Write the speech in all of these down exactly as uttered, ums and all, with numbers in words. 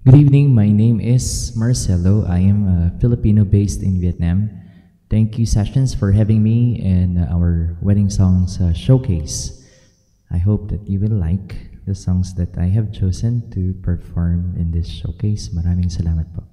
Good evening, my name is Marcelo. I am a Filipino based in Vietnam. Thank you, Sessions, for having me in our wedding songs uh, showcase. I hope that you will like the songs that I have chosen to perform in this showcase. Maraming salamat po.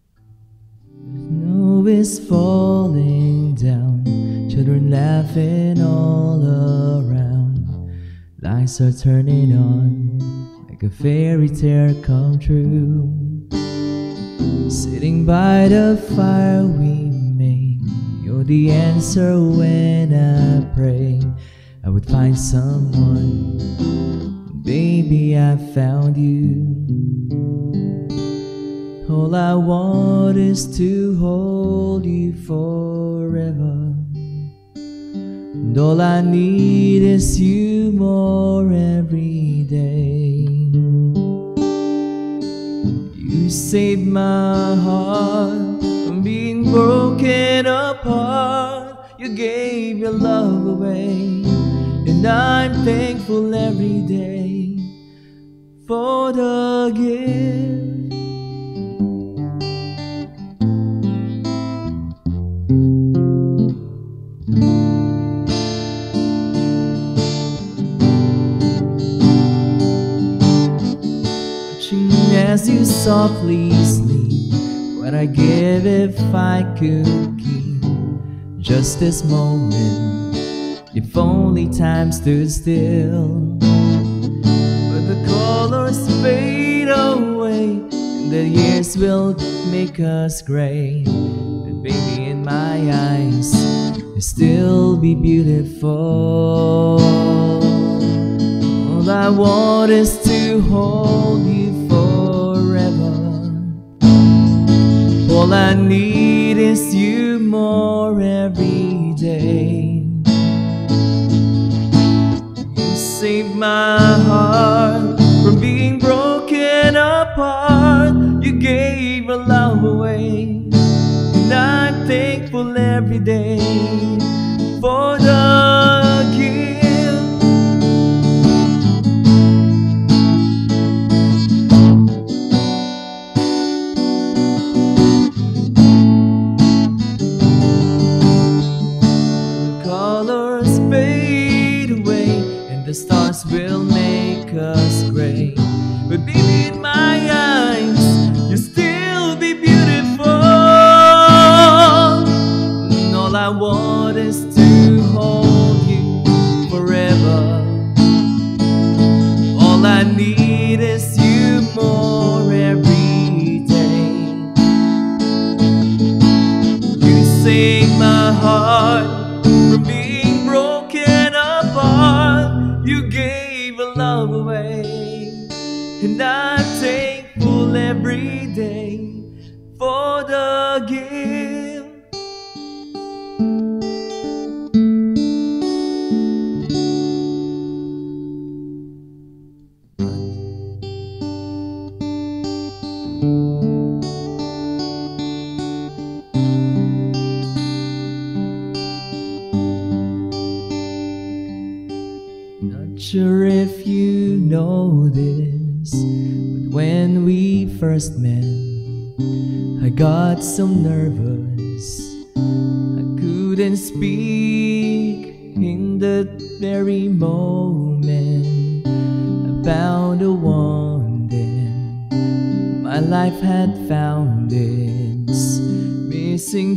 Snow is falling down, children laughing all around. Lights are turning on, like a fairy tale come true. Sitting by the fire we made, you're the answer when I pray I would find someone. Baby, I found you. All I want is to hold you forever, and all I need is you more every day. You saved my heart from being broken apart. You gave your love away, and I'm thankful every day for the gift. As you softly sleep, what I give if I could keep just this moment, if only time stood still. But the colors fade away, and the years will make us gray. But baby, in my eyes, you'll still be beautiful. All I want is to hold you forever. All I need is you more every day. You saved my heart from being broken apart. You gave your love away, and I'm thankful every day for the gift. Colors fade away, and the stars will make us gray. But baby, in my eyes, you'll still be beautiful. And all I want is to hold you forever. All I need is you more every day. You saved my heart from being broken apart. You gave your love away, and I'm thankful every day for the gift. Not sure if you know this, but when we first met, I got so nervous I couldn't speak. In that very moment I found the one, then my life had found its missing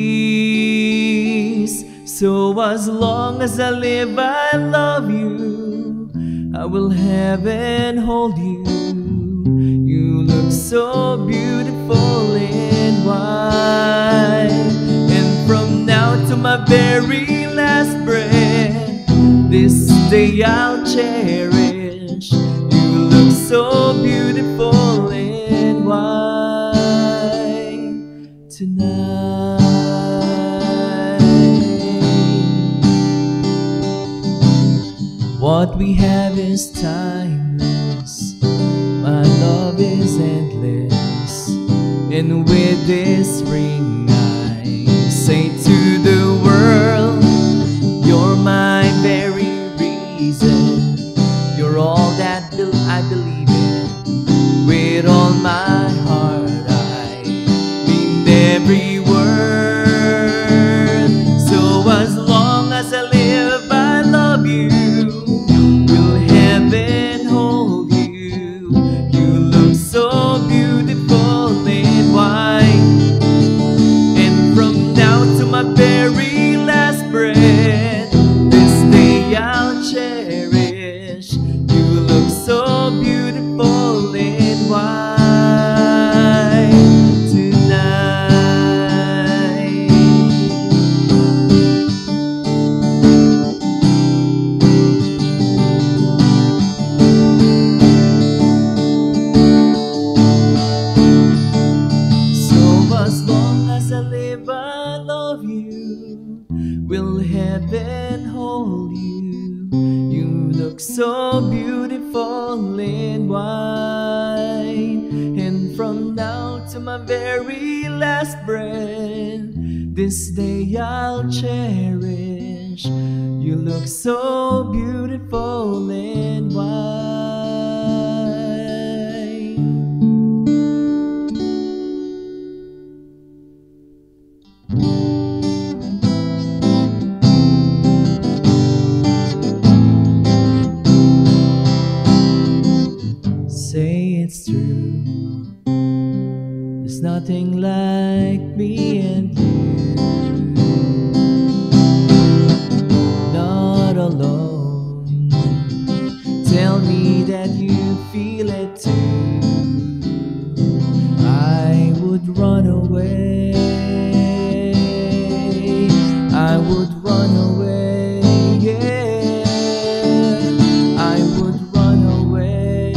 piece. So as long as I live, I love you. I will have and hold you. You look so beautiful in white, and from now to my very last breath, this day I'll cherish. You look so beautiful in white tonight. What we have is timeless, my love is endless, and with this ring I say to the world, you're my very reason. You're all that I believe in with all my to my very last breath. This day I'll cherish. You look so beautiful in white. Say it's true, there's nothing like me and you. Not alone, tell me that you feel it too. I would run away, I would run away, yeah. I would run away,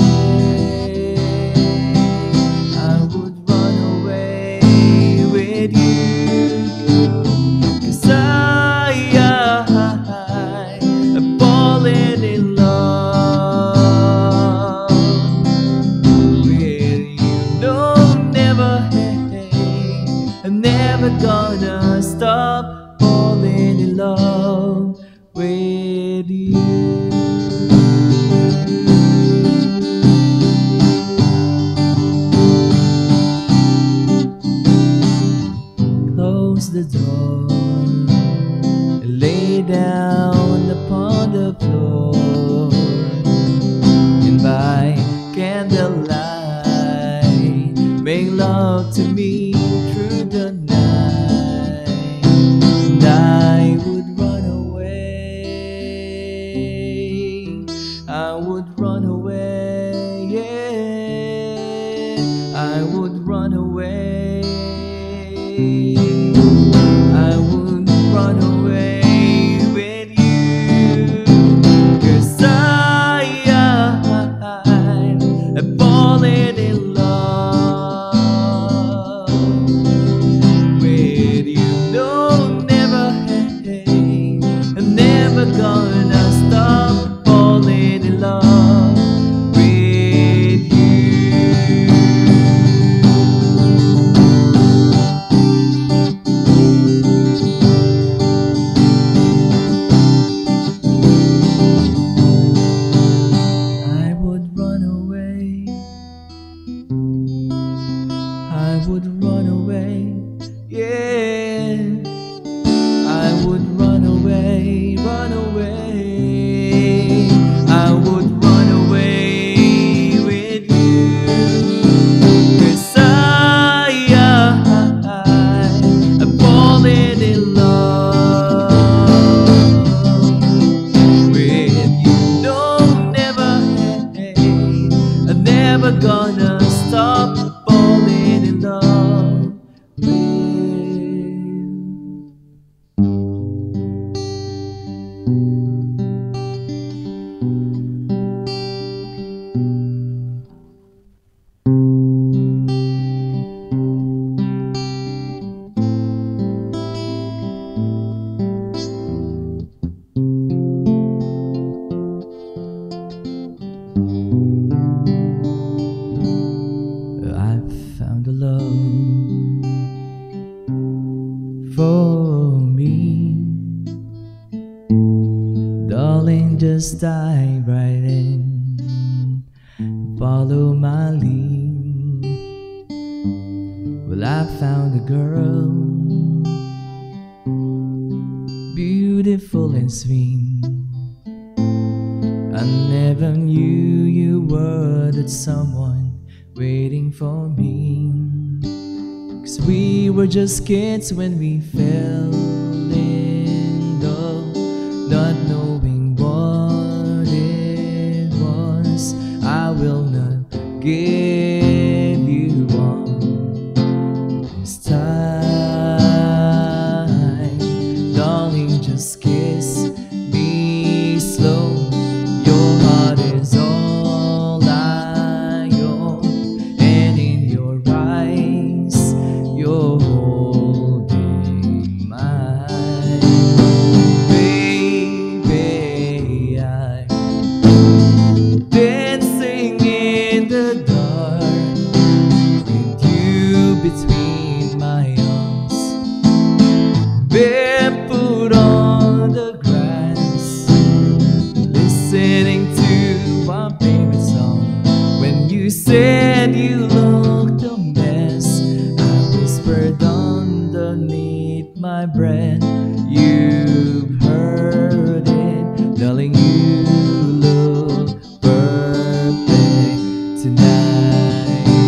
I would run away with you. 'Cause I, I, I've fallen in love with you. No, never, hey, I'm never gonna stop falling in love with you. Close the door, lay down upon the floor, and by candlelight make love to me through the night. And I would run away, I would run away, yeah. I would run away, I would run away with you. 'Cause I, I, I've fallen in love with you. No, never, hey, I'm never gonna stop falling in love with you. I would run away, I would run away, yeah. I would run away, run away, I would run away with you. 'Cause I, I, I've fallen in love with you. No, never, hey, I'm never gonna stop falling in love with you. I've found a love for me. Darling, just dive right in, follow my lead. Well, I found a girl, beautiful and sweet. I never knew you were that someone waiting for me. 'Cause we were just kids when we fell in love, not knowing what it was. I will not give you all this time. Darling, just kiss me slow. Your heart is all I own, and in your eyes you're holding mine. Baby, I'm dancing in the dark. you looked a mess. I whispered underneath my breath, you've heard it, darling, you look perfect tonight.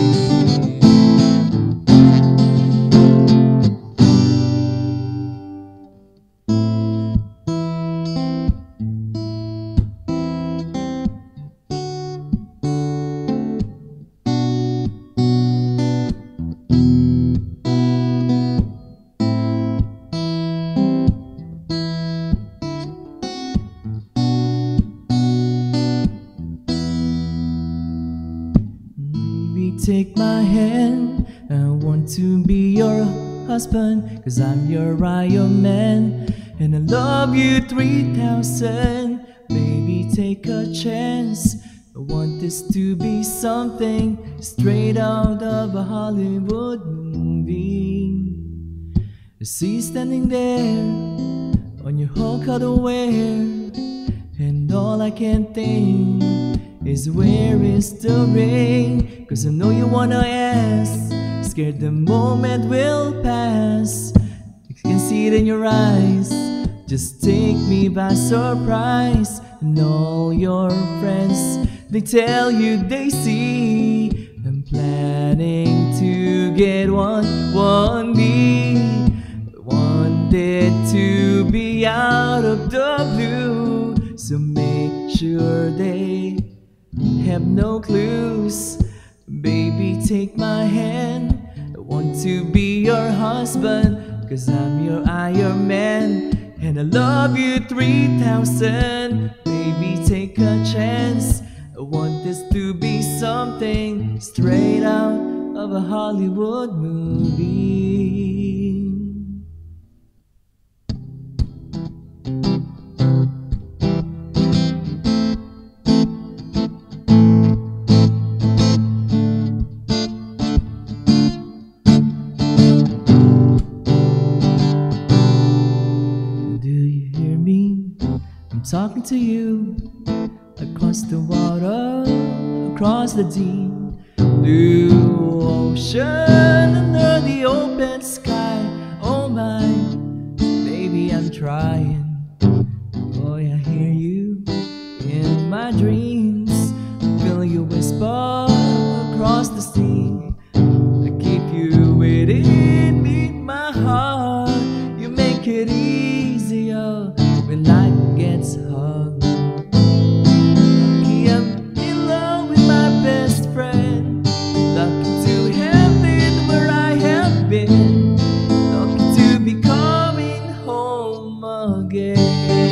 Take my hand, I want to be your husband, 'cause I'm your Iron Man, and I love you three thousand. Baby, take a chance, I want this to be something straight out of a Hollywood movie. I see you standing there on your whole cutaway, and all I can think is where is the ring? 'Cause I know you wanna ask, scared the moment will pass. You can see it in your eyes, just take me by surprise. And all your friends, they tell you they see I'm planning to get one, one me. Wanted to be out of the blue, so make sure they have no clues. Baby, take my hand, I want to be your husband, 'cause I'm your Iron Man, and I love you three thousand. Baby, take a chance, I want this to be something straight out of a Hollywood movie. Talking to you across the water, across the deep blue ocean, under the open sky. Oh my, baby, I'm trying. Boy, I hear you in my dreams, feel you whisper across the sea. I keep you within me, my heart. You make it easier when life gets hard. Lucky I'm in love with my best friend. Lucky to have been where I have been. Lucky to be coming home again.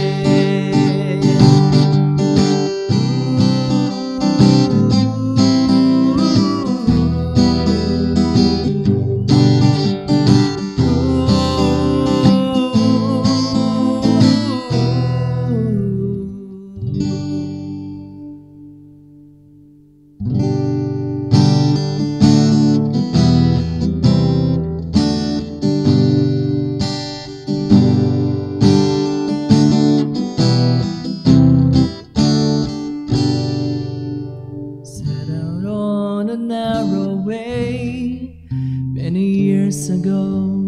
A narrow way many years ago,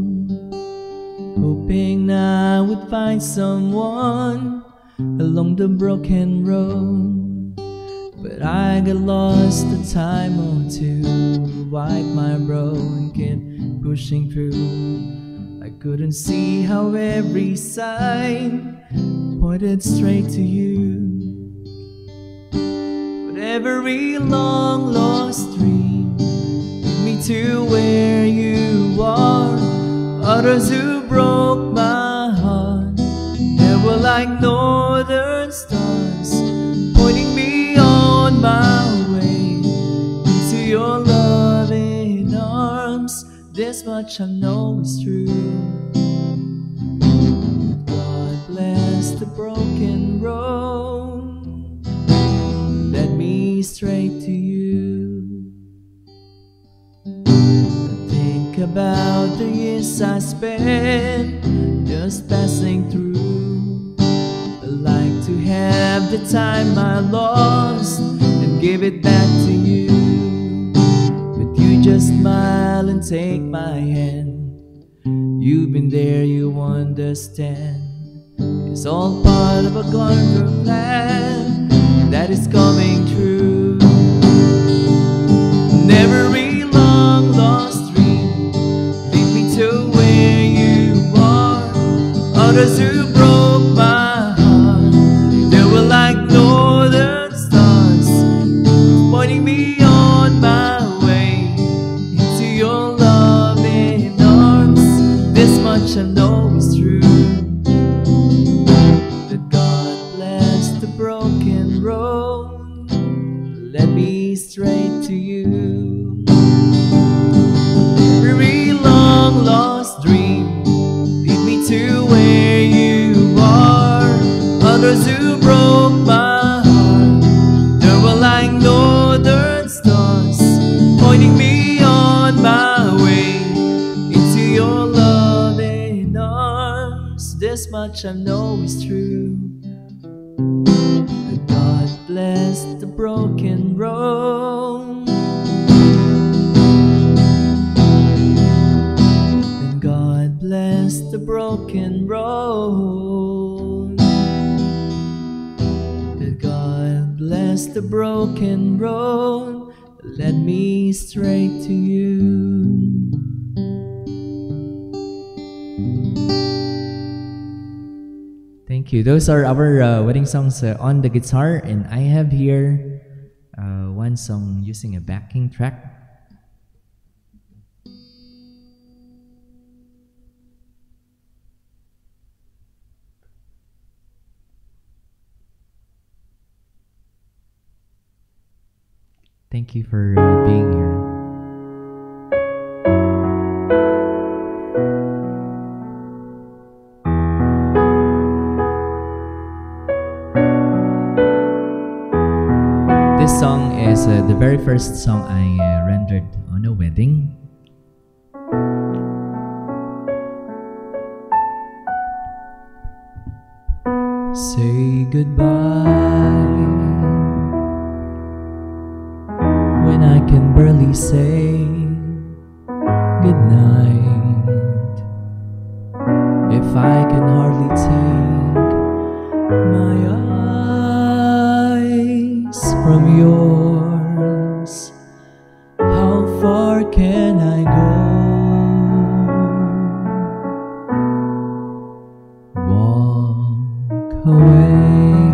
hoping I would find someone along the broken road. But I got lost a time or two, wiped my brow and kept pushing through. I couldn't see how every sign pointed straight to you. Every long lost dream lead me to where you are. Others who broke my heart, they were like northern stars, pointing me on my way into your loving arms. This much I know is true. God bless the broken road, led me straight to you. Think about the years I spent just passing through. I like to have the time I lost and give it back to you. take my hand. You've been there, you understand. It's all part of a larger plan that is coming true. Never a long lost dream, lead me to where you are. Others who broke my heart, they were like northern stars, pointing me on my way into your loving arms. This much I know is true, that God bless the broken road, led me straight to you. Every long lost dream, lead me to where you are. Others who broke my heart, they were like northern stars, pointing me on my way into your loving arms. This much I know is true, that God bless the broken road, then God bless the broken road, that God bless the broken road, led me straight to you. Thank you. Those are our uh, wedding songs uh, on the guitar, and I have here uh, one song using a backing track. Thank you for uh, being here. This song is uh, the very first song I uh, rendered on a wedding. Say goodbye when I can barely say goodnight, if I can hardly take my eyes from yours. How far can I go? Walk away.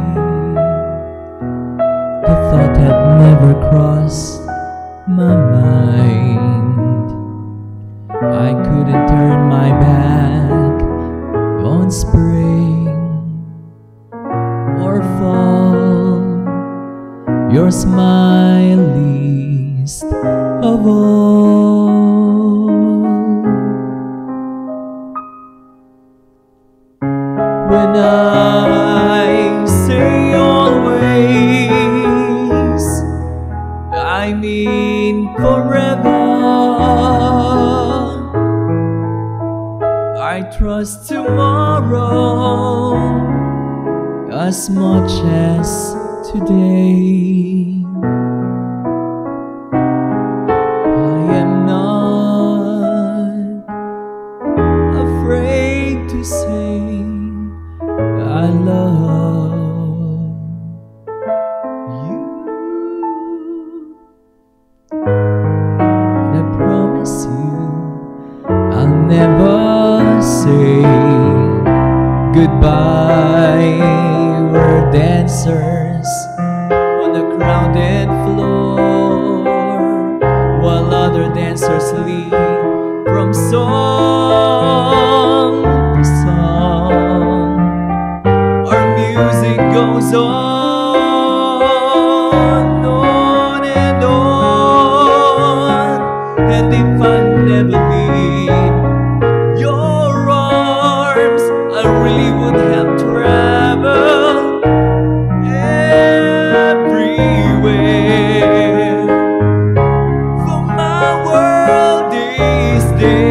The thought had never crossed my mind. I couldn't turn my back on spring or fall. Your smile least of all. When I say always, I mean forever. I trust tomorrow as much as today. I am not afraid to say I love you, and I promise you I'll never say goodbye. We're dancers on a crowded floor, while other dancers leave from song to song. Our music goes on, on and on. And if I never leave your arms, I really would have traveled everywhere, for my world is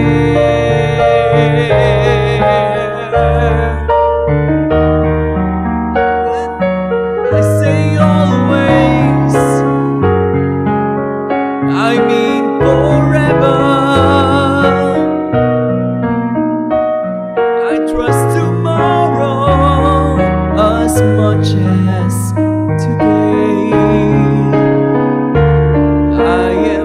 there. When I say always, I mean forever. I trust tomorrow as much as today. I am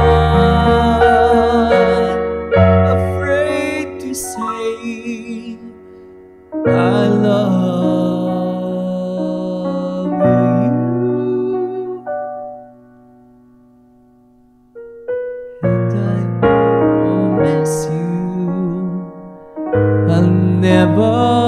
not afraid to say I love you, and I promise you I'll never